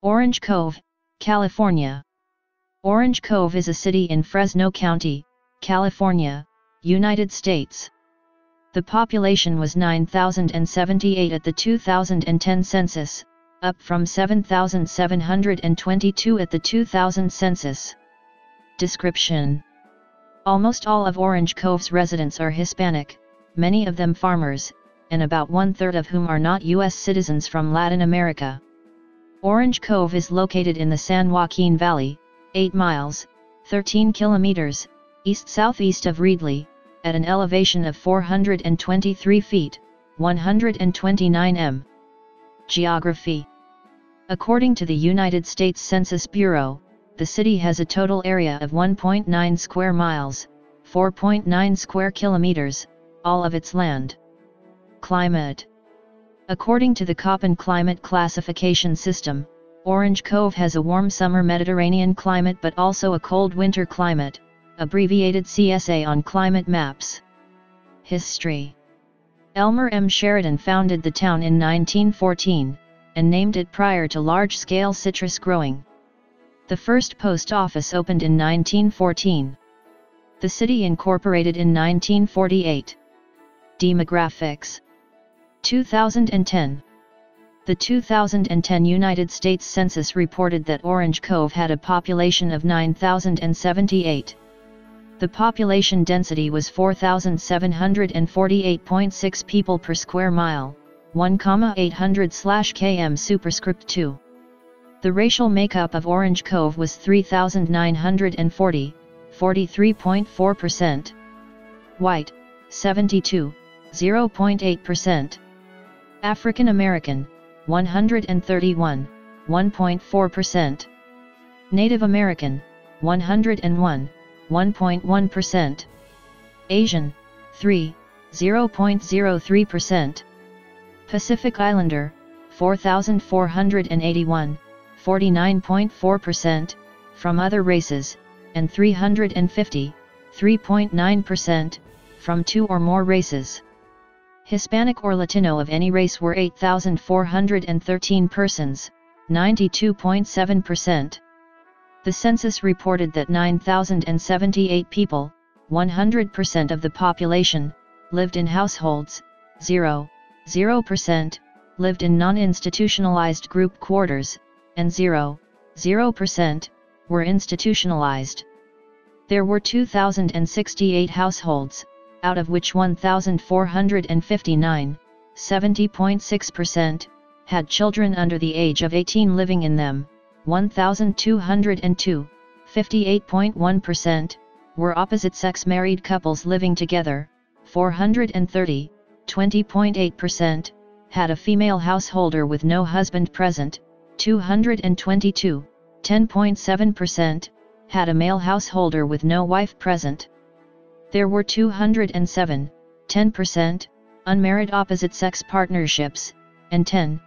Orange Cove, California. Orange Cove is a city in Fresno County, California, United States. The population was 9,078 at the 2010 census, up from 7,722 at the 2000 census. Description: almost all of Orange Cove's residents are Hispanic, many of them farmers, and about one-third of whom are not U.S. citizens from Latin America. Orange Cove is located in the San Joaquin Valley, 8 miles, 13 kilometers, east-southeast of Reedley, at an elevation of 423 feet, 129 m. Geography. According to the United States Census Bureau, the city has a total area of 1.9 square miles, 4.9 square kilometers, all of its land. Climate. According to the Köppen climate classification system, Orange Cove has a warm summer Mediterranean climate but also a cold winter climate, abbreviated CSA on climate maps. History. Elmer M. Sheridan founded the town in 1914, and named it prior to large-scale citrus growing. The first post office opened in 1914. The city incorporated in 1948. Demographics. 2010. The 2010 United States Census reported that Orange Cove had a population of 9,078. The population density was 4,748.6 people per square mile, 1,800/km superscript 2. The racial makeup of Orange Cove was 3,940, 43.4%. White, 72, 0.8%. African American, 131, 1.4%. Native American, 101, 1.1%. Asian, 3, 0.03%. Pacific Islander, 4,481, 49.4%, from other races, and 350, 3.9%, from 2 or more races. Hispanic or Latino of any race were 8,413 persons, 92.7%. The census reported that 9,078 people, 100% of the population, lived in households, 0% lived in non-institutionalized group quarters, and 0% were institutionalized. There were 2,068 households, out of which 1,459, 70.6%, had children under the age of 18 living in them, 1,202, 58.1%, were opposite-sex married couples living together, 430, 20.8%, had a female householder with no husband present, 222, 10.7%, had a male householder with no wife present. There were 207, 10%, unmarried opposite-sex partnerships, and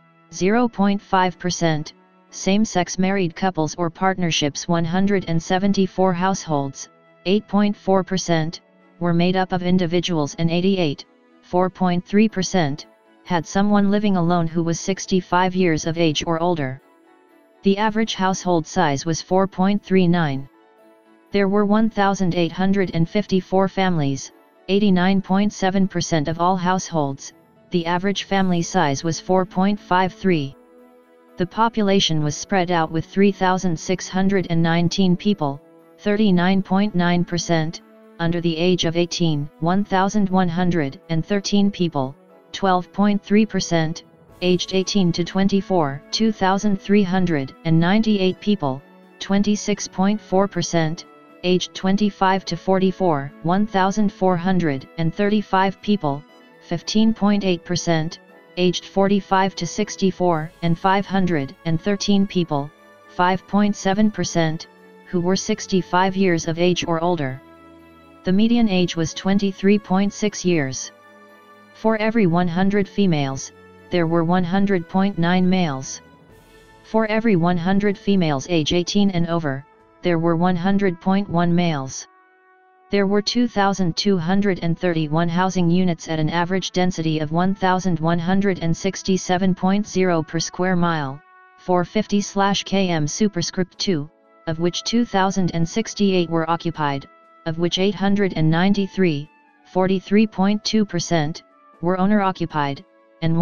0.5%, same-sex married couples or partnerships. 174 households, 8.4%, were made up of individuals, and 88, 4.3%, had someone living alone who was 65 years of age or older. The average household size was 4.39. There were 1,854 families, 89.7% of all households. The average family size was 4.53. The population was spread out with 3,619 people, 39.9%, under the age of 18, 1,113 people, 12.3%, aged 18 to 24, 2,398 people, 26.4%, aged 25 to 44, 1,435 people, 15.8%, aged 45 to 64, and 513 people, 5.7%, who were 65 years of age or older. The median age was 23.6 years. For every 100 females, there were 100.9 males. For every 100 females age 18 and over, there were 100.1 males. There were 2,231 housing units at an average density of 1,167.0 per square mile, 450/km superscript 2, of which 2,068 were occupied, of which 893, 43.2%, were owner-occupied, and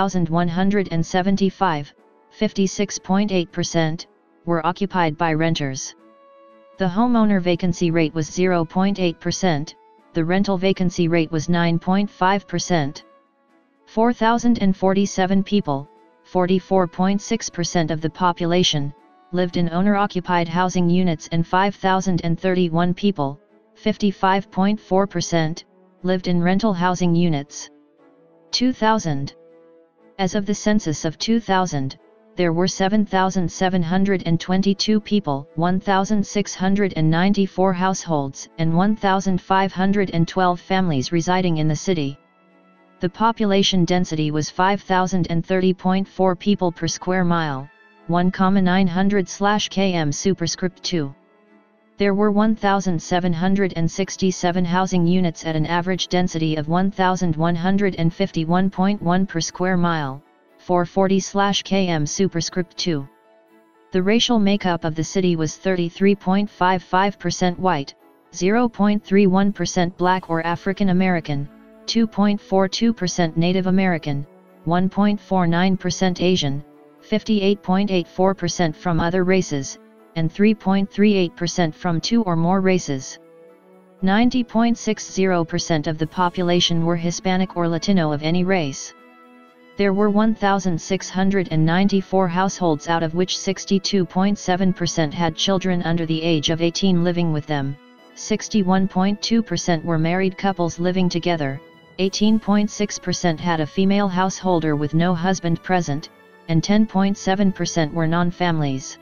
1,175, 56.8%, were occupied by renters. The homeowner vacancy rate was 0.8%, the rental vacancy rate was 9.5%. 4,047 people, 44.6% of the population, lived in owner-occupied housing units, and 5,031 people, 55.4%, lived in rental housing units. 2000. As of the census of 2000, there were 7,722 people, 1,694 households, and 1,512 families residing in the city. The population density was 5,030.4 people per square mile, 1,900/km superscript 2. There were 1,767 housing units at an average density of 1,151.1 per square mile, 440/km superscript 2. The racial makeup of the city was 33.55% white, 0.31% black or African American, 2.42% Native American, 1.49% Asian, 58.84% from other races, and 3.38% from two or more races. 90.60% of the population were Hispanic or Latino of any race. There were 1,694 households, out of which 62.7% had children under the age of 18 living with them, 61.2% were married couples living together, 18.6% had a female householder with no husband present, and 10.7% were non-families.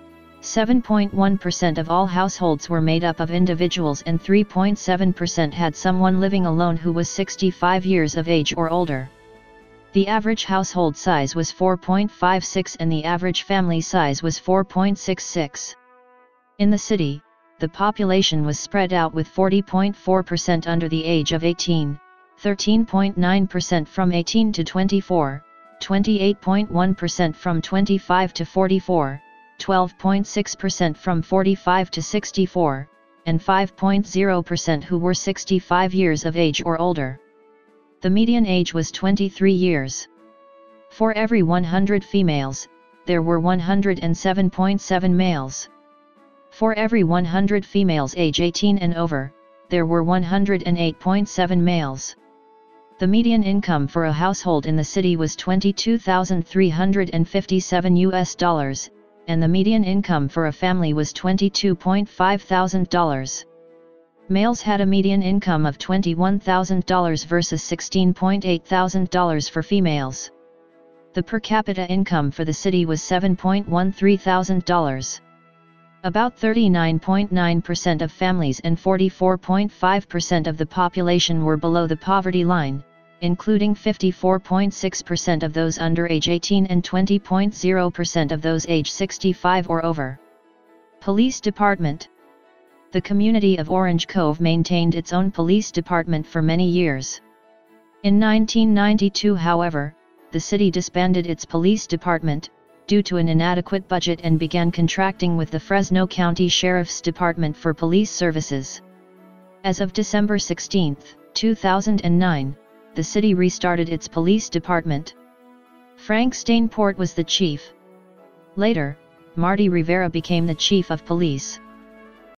7.1% of all households were made up of individuals, and 3.7% had someone living alone who was 65 years of age or older. The average household size was 4.56 and the average family size was 4.66. In the city, the population was spread out with 40.4% under the age of 18, 13.9% from 18 to 24, 28.1% from 25 to 44, 12.6% from 45 to 64, and 5.0% who were 65 years of age or older. The median age was 23 years. For every 100 females, there were 107.7 males. For every 100 females age 18 and over, there were 108.7 males. The median income for a household in the city was $22,357, and the median income for a family was $22,500. Males had a median income of $21,000 versus $16,800 for females. The per capita income for the city was $7,1300. About 39.9% of families and 44.5% of the population were below the poverty line, including 54.6% of those under age 18 and 20.0% of those age 65 or over. Police Department. The community of Orange Cove maintained its own police department for many years. In 1992, however, the city disbanded its police department, due to an inadequate budget, and began contracting with the Fresno County Sheriff's Department for police services. As of December 16, 2009, the city restarted its police department. Frank Stainport was the chief. Later, Marty Rivera became the chief of police.